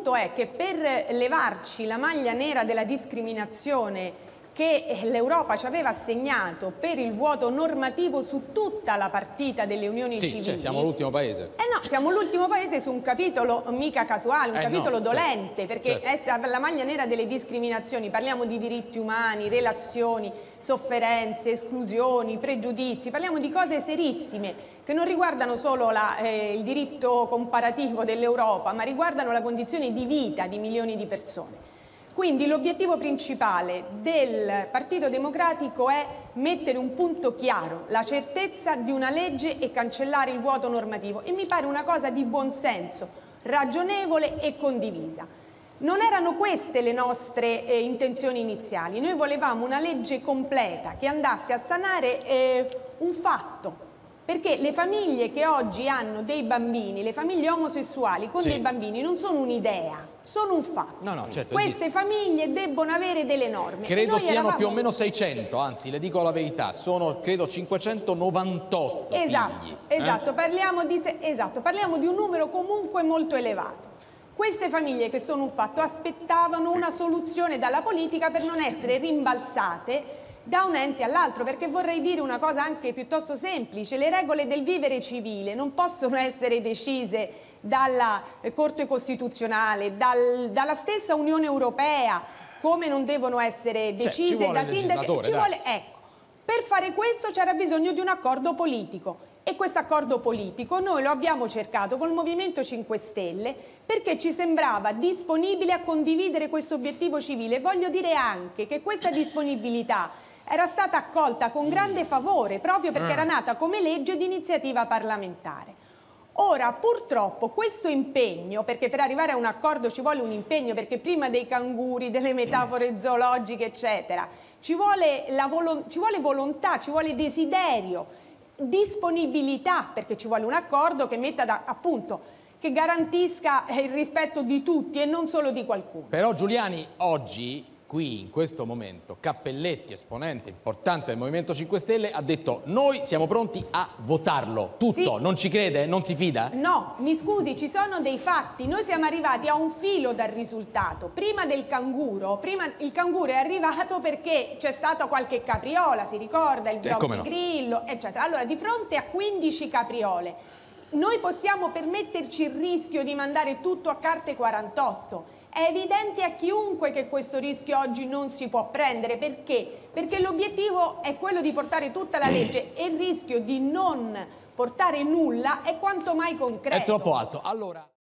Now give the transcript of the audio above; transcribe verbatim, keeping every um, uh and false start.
punto è che per levarci la maglia nera della discriminazione che l'Europa ci aveva assegnato per il vuoto normativo su tutta la partita delle unioni sì, civili. Cioè, siamo l'ultimo paese. Eh no, siamo l'ultimo paese su un capitolo mica casuale, un eh capitolo no, dolente, certo, perché certo. è la maglia nera delle discriminazioni. Parliamo di diritti umani, relazioni, sofferenze, esclusioni, pregiudizi, parliamo di cose serissime che non riguardano solo la, eh, il diritto comparativo dell'Europa, ma riguardano la condizione di vita di milioni di persone. Quindi l'obiettivo principale del Partito Democratico è mettere un punto chiaro, la certezza di una legge e cancellare il vuoto normativo, e mi pare una cosa di buonsenso, ragionevole e condivisa. Non erano queste le nostre eh, intenzioni iniziali, noi volevamo una legge completa che andasse a sanare eh, un fatto. Perché le famiglie che oggi hanno dei bambini, le famiglie omosessuali con sì. dei bambini, non sono un'idea, sono un fatto. No, no, certo, Queste esiste. famiglie debbono avere delle norme. Credo siano eravamo... più o meno seicento, anzi le dico la verità, sono credo cinquecentonovantotto esatto, figli. Esatto, eh? parliamo di, esatto, parliamo di un numero comunque molto elevato. Queste famiglie che sono un fatto aspettavano una soluzione dalla politica per non essere rimbalzate da un ente all'altro, perché vorrei dire una cosa anche piuttosto semplice: le regole del vivere civile non possono essere decise dalla Corte Costituzionale, dal, dalla stessa Unione Europea, come non devono essere decise cioè, da sindaci. Ci vuole, ecco, per fare questo c'era bisogno di un accordo politico, e questo accordo politico noi lo abbiamo cercato col Movimento cinque Stelle perché ci sembrava disponibile a condividere questo obiettivo civile. Voglio dire anche che questa disponibilità era stata accolta con grande favore proprio perché era nata come legge di iniziativa parlamentare. Ora, purtroppo, questo impegno, perché per arrivare a un accordo ci vuole un impegno, perché prima dei canguri, delle metafore zoologiche, eccetera, ci vuole, la volo- ci vuole volontà, ci vuole desiderio, disponibilità, perché ci vuole un accordo che metta da, appunto, che garantisca il rispetto di tutti e non solo di qualcuno. Però Giuliani oggi, qui in questo momento, Cappelletti, esponente importante del Movimento cinque Stelle, ha detto: noi siamo pronti a votarlo, tutto, sì. Non ci crede? Non si fida? No, mi scusi, ci sono dei fatti, noi siamo arrivati a un filo dal risultato. Prima del canguro, prima il canguro è arrivato perché c'è stata qualche capriola, si ricorda, il blog di no. Grillo, eccetera. Allora, di fronte a quindici capriole, noi possiamo permetterci il rischio di mandare tutto a carte quarantotto. È evidente a chiunque che questo rischio oggi non si può prendere. Perché? Perché l'obiettivo è quello di portare tutta la legge e il rischio di non portare nulla è quanto mai concreto. È troppo alto. Allora...